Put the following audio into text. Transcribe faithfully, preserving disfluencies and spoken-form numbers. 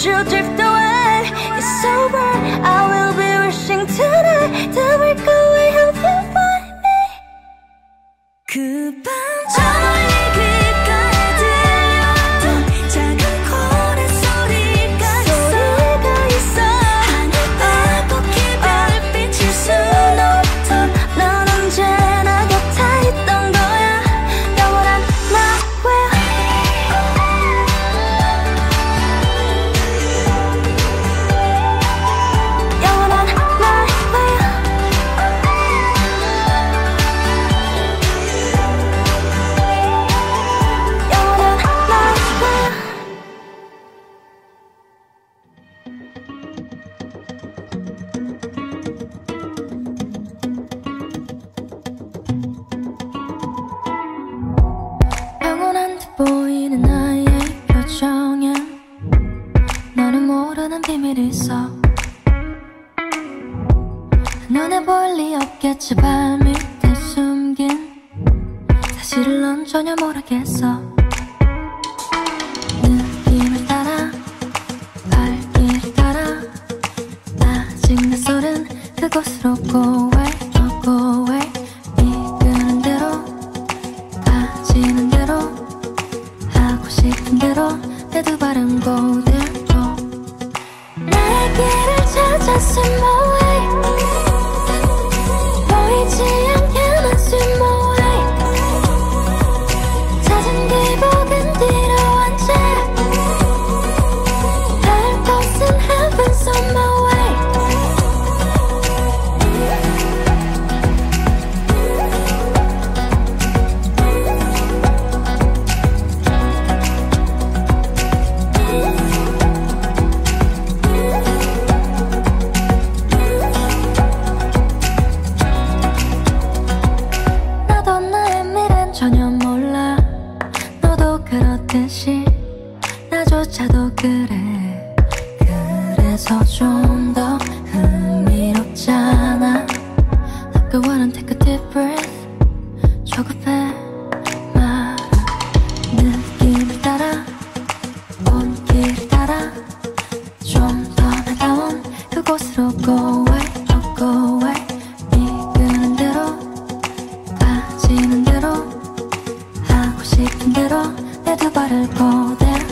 you drift away. It's over, I will be wishing tonight to break away. Hope you find me. 그 밤 저 멀리 귓가에 들려왔던 작은 고래 소리가 있어. 하늘 빼곡히 별빛일 순 없던 넌 언제나 곁에 있던 거야. 영원한 나와. 영원한 나와. 영원한 듯 보이는 나의 표정엔 너는 모르는 비밀이 있어. 눈에 보일 리 없겠지. 발 밑에 숨긴 사실을 넌 전혀 모르겠어. 느낌을 따라 발길을 따라 아직 낯설은 그곳으로 go away, oh, go away. 이끄는 대로 가지는 대로 하고 싶은 대로 내 두 발은 go there, go. 나의 길을 찾아 swim away. 보이지 않게 난 swim away. 잦은 기복은 뒤로 한 채 할 곳은 heaven's on my way. 나도 나의 미래는 전혀 몰라. 너도 그렇듯이 나조차도 그래. 그래서 좀 더 흥미롭잖아. Look, I wanna take a deep breath. 조급해 말. 느낌을 따라 온길 따라 좀 더 나다운 그곳으로 go away, oh, go away. 이끄는 대로 빠지는 대로 하고 싶은 대로 내 두 발을 go there.